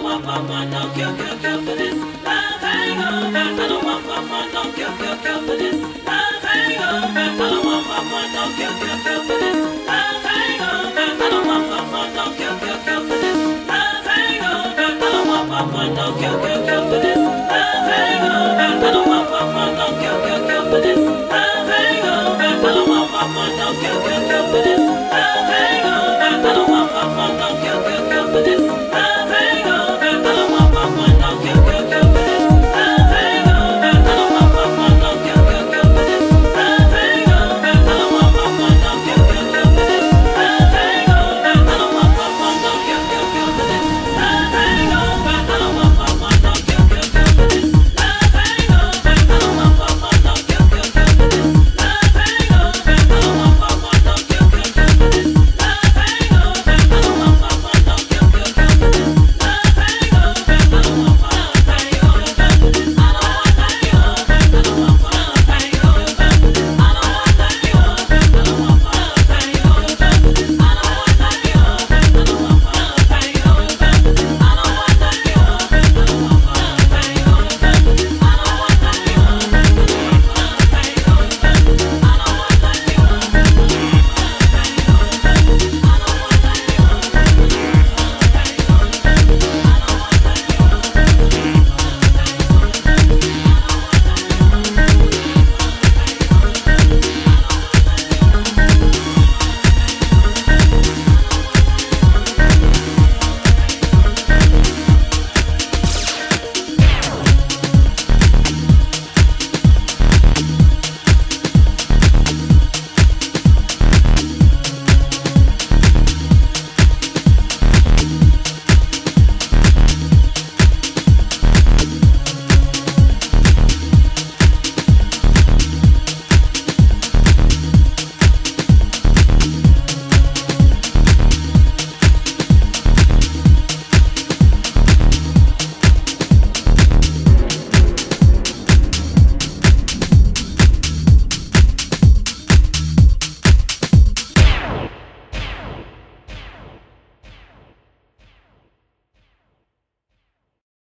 want mama, no kill for this. Love hangover. I don't want mama, no kill for this. Love hangover. I don't want mama, no kill for this. Love hangover. I don't want mama, no kill for this. Love hangover. I don't want mama, no kill for this. Love hangover. I don't want mama, no kill for this. Love hangover. I don't want mama, no kill